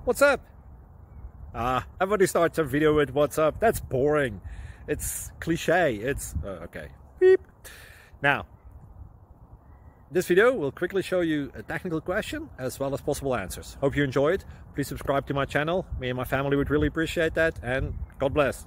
What's up? Everybody starts a video with what's up. That's boring. It's cliche. It's okay. Beep. Now, this video will quickly show you a technical question as well as possible answers. Hope you enjoy it. Please subscribe to my channel. Me and my family would really appreciate that, and God bless.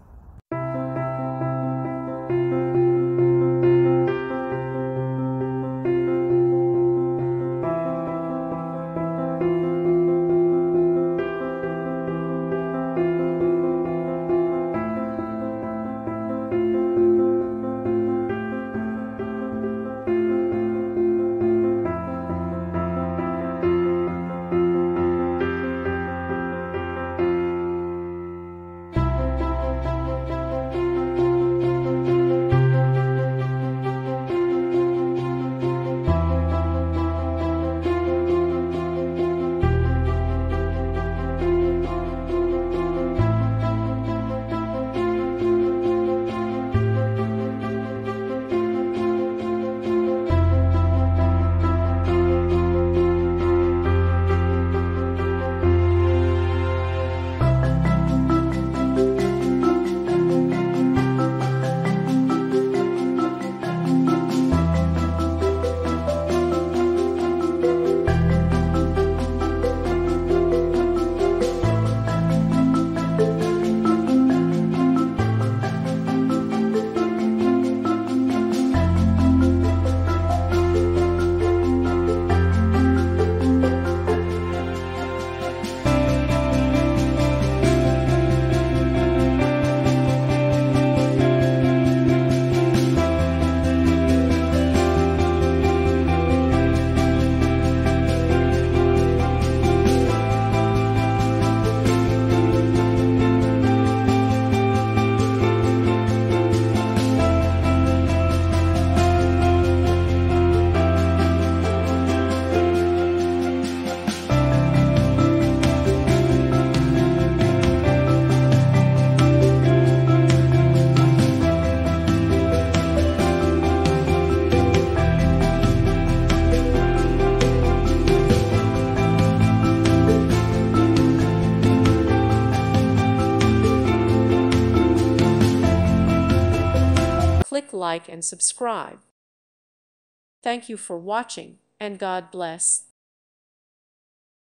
Click like and subscribe. Thank you for watching, and God bless.